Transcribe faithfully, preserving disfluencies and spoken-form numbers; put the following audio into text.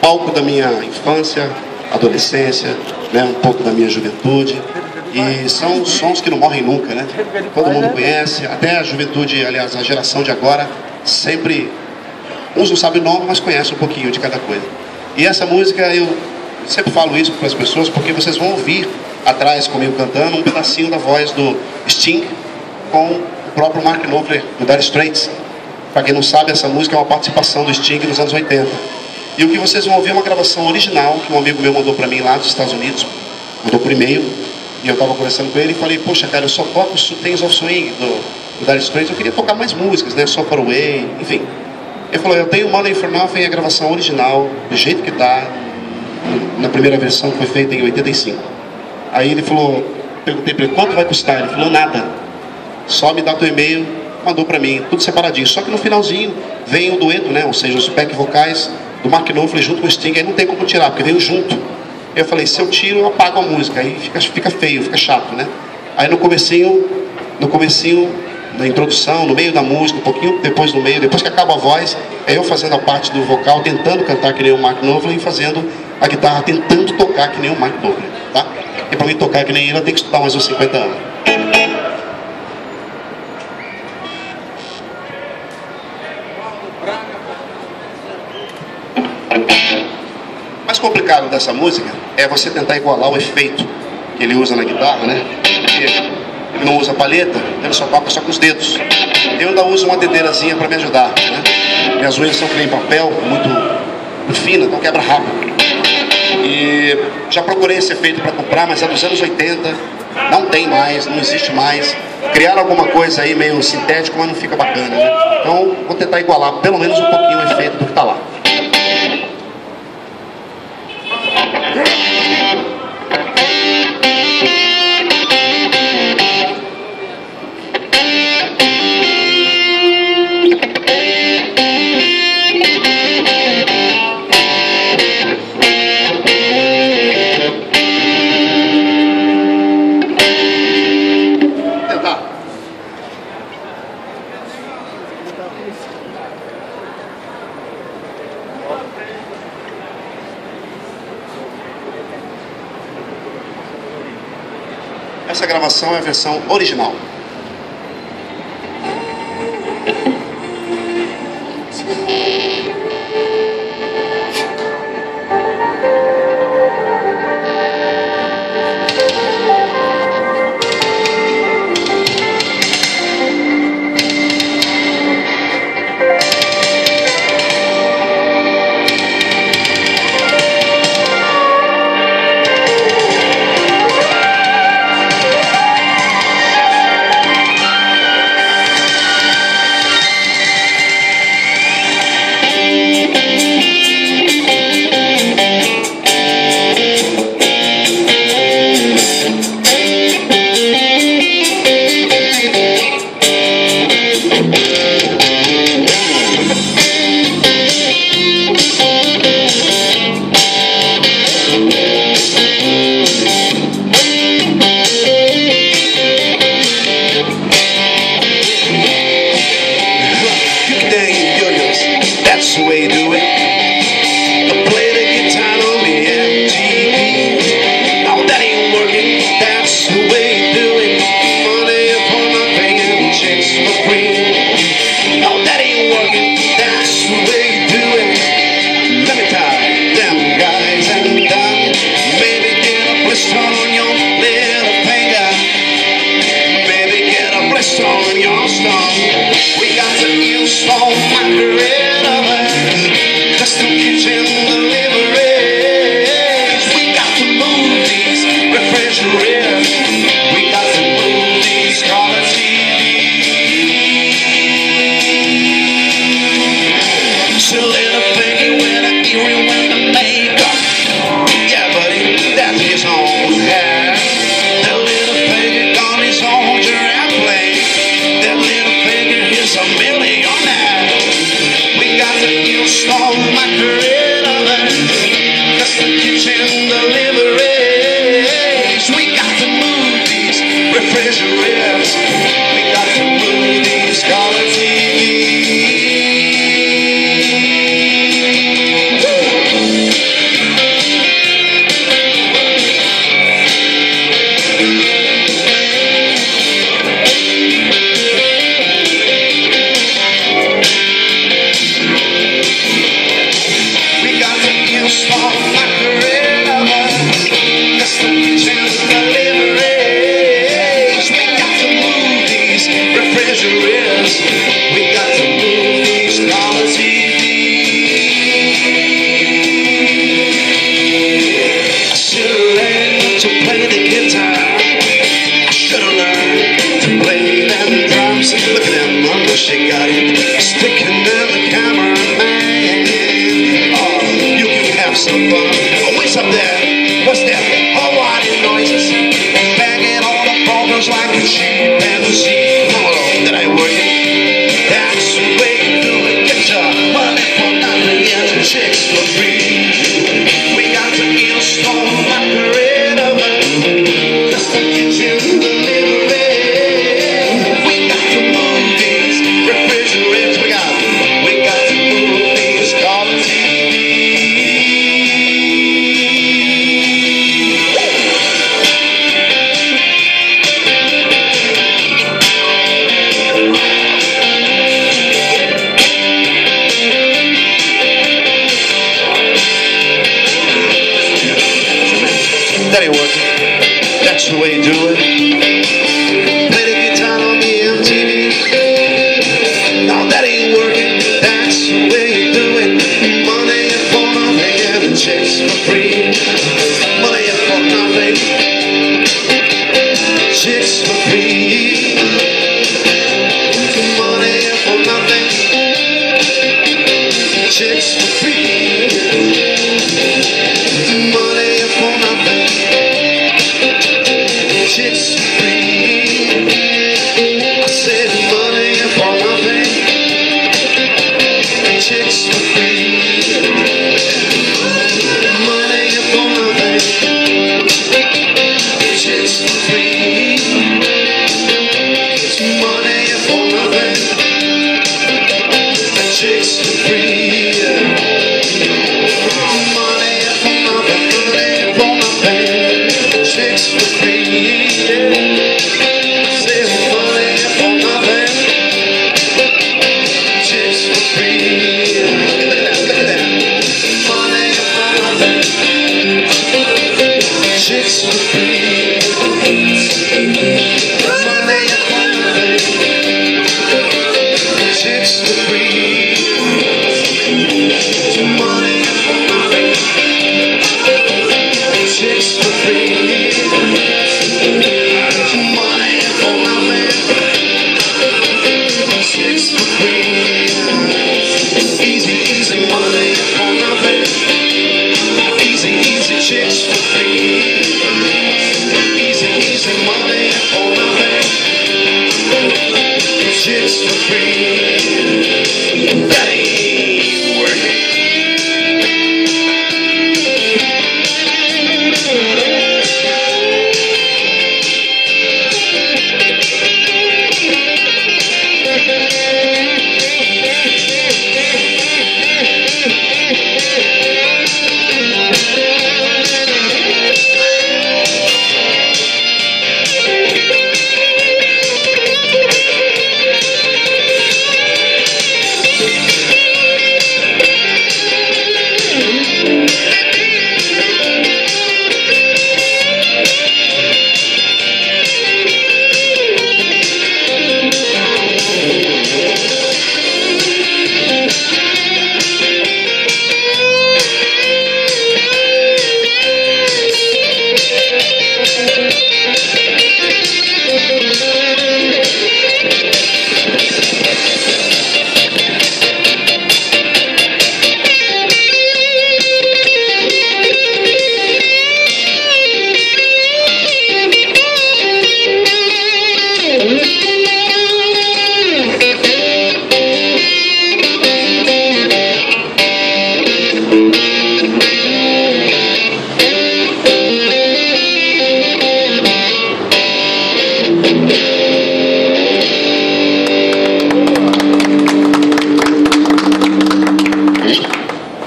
palco da minha infância, adolescência, né, um pouco da minha juventude. E são sons que não morrem nunca, né? Todo mundo conhece, até a juventude, aliás, a geração de agora, sempre, uns não sabem o nome, mas conhecem um pouquinho de cada coisa. E essa música, eu sempre falo isso para as pessoas, porque vocês vão ouvir atrás comigo cantando um pedacinho da voz do Sting com o próprio Mark Knopfler, do Dire Straits. Para quem não sabe, essa música é uma participação do Sting nos anos oitenta. E o que vocês vão ouvir é uma gravação original que um amigo meu mandou para mim lá dos Estados Unidos, mandou por e-mail. E eu estava conversando com ele e falei, poxa, cara, eu só toco os Tales of Swing do, do Dire Straits, eu queria tocar mais músicas, né, So Far Away, enfim. Ele falou, eu tenho Money for Nothing, a gravação original, do jeito que tá, na primeira versão que foi feita em oitenta e cinco. Aí ele falou, perguntei para ele, quanto vai custar? Ele falou, nada, só me dá teu e-mail, mandou para mim, tudo separadinho. Só que no finalzinho vem o dueto, né, ou seja, os back vocais do Mark Knopfler junto com o Sting, aí não tem como tirar, porque veio junto. Eu falei, se eu tiro, eu apago a música, aí fica, fica feio, fica chato, né? Aí no comecinho, no comecinho, na introdução, no meio da música, um pouquinho depois do meio, depois que acaba a voz, é eu fazendo a parte do vocal, tentando cantar que nem o Mark Knopfler e fazendo a guitarra, tentando tocar que nem o Mark Knopfler, tá? E para mim tocar que nem ele, eu tenho que estudar mais uns cinquenta anos. O mais complicado dessa música é você tentar igualar o efeito que ele usa na guitarra, né? Porque ele não usa palheta, ele só toca só com os dedos. Eu ainda uso uma dedeirazinha para me ajudar, né? Minhas unhas são que nem papel, muito, muito fina, então quebra rápido. E já procurei esse efeito para comprar, mas é dos anos oitenta, não tem mais, não existe mais. Criaram alguma coisa aí meio sintético, mas não fica bacana, né? Então vou tentar igualar pelo menos um pouquinho o efeito do que está lá. Essa gravação é a versão original. so far. Oh, what's up there? What's that? Oh, white noises. Banging on the problems like a sheep and a sheep. Come on, that ain't working. That's the way you do it. Get your money for nothing, get your chicks for free. We got to install a red oven. Just to get you a little red. We got to move these refrigerators. We got, we got to move these color T That ain't working. That's the way you do it. Play the guitar on the M T V. No, that ain't working. That's the way you do it. Money for nothing and the chicks for free. Money for nothing, chicks for free. Money for nothing, chicks for free. Money for nothing, chicks for free. I said money for nothing, chicks for free. Money for nothing, chicks for free. Money for nothing, chicks for free. Money for nothing, money for nothing, chicks for free. Say money for nothing, chicks for free. Look at that, look at that. Money for nothing, chicks for free. Money for nothing, chicks for free. Money for nothing, chicks for free. Money for nothing, chicks for free. Easy, easy money for nothing. Easy, easy chicks for free. Easy, easy money for nothing. Chicks for free. That ain't working. Thank you.